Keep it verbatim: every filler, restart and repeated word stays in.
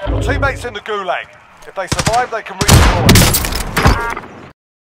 Your teammates in the gulag. If they survive, they can redeploy.